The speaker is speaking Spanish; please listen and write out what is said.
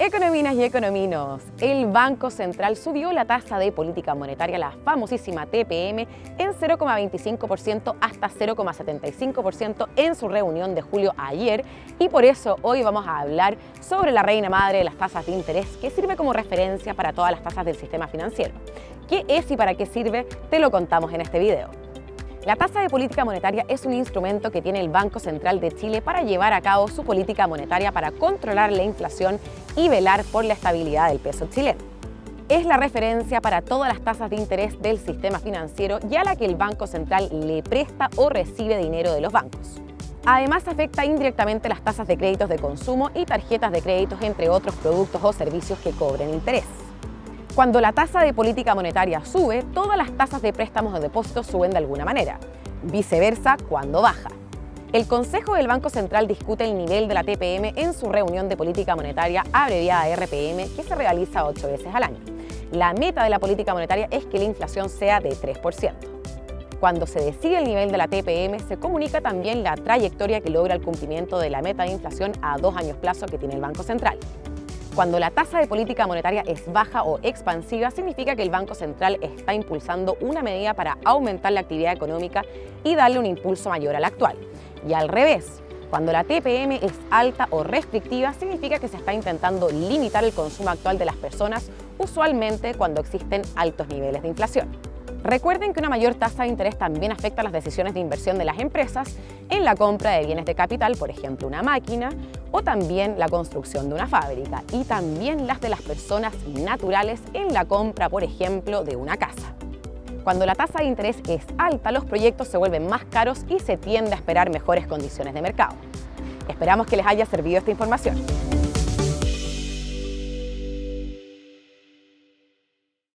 Econominas y econominos, el Banco Central subió la tasa de política monetaria, la famosísima TPM, en 0,25% hasta 0,75% en su reunión de julio ayer, y por eso hoy vamos a hablar sobre la reina madre de las tasas de interés, que sirve como referencia para todas las tasas del sistema financiero. ¿Qué es y para qué sirve? Te lo contamos en este video. La tasa de política monetaria es un instrumento que tiene el Banco Central de Chile para llevar a cabo su política monetaria para controlar la inflación y velar por la estabilidad del peso chileno. Es la referencia para todas las tasas de interés del sistema financiero y a la que el Banco Central le presta o recibe dinero de los bancos. Además, afecta indirectamente las tasas de créditos de consumo y tarjetas de créditos, entre otros productos o servicios que cobren interés. Cuando la tasa de política monetaria sube, todas las tasas de préstamos o depósitos suben de alguna manera. Viceversa, cuando baja. El Consejo del Banco Central discute el nivel de la TPM en su reunión de política monetaria, abreviada RPM, que se realiza 8 veces al año. La meta de la política monetaria es que la inflación sea de 3%. Cuando se decide el nivel de la TPM, se comunica también la trayectoria que logra el cumplimiento de la meta de inflación a 2 años plazo que tiene el Banco Central. Cuando la tasa de política monetaria es baja o expansiva, significa que el Banco Central está impulsando una medida para aumentar la actividad económica y darle un impulso mayor a la actual. Y al revés, cuando la TPM es alta o restrictiva, significa que se está intentando limitar el consumo actual de las personas, usualmente cuando existen altos niveles de inflación. Recuerden que una mayor tasa de interés también afecta las decisiones de inversión de las empresas en la compra de bienes de capital, por ejemplo una máquina, o también la construcción de una fábrica, y también las de las personas naturales en la compra, por ejemplo, de una casa. Cuando la tasa de interés es alta, los proyectos se vuelven más caros y se tiende a esperar mejores condiciones de mercado. Esperamos que les haya servido esta información.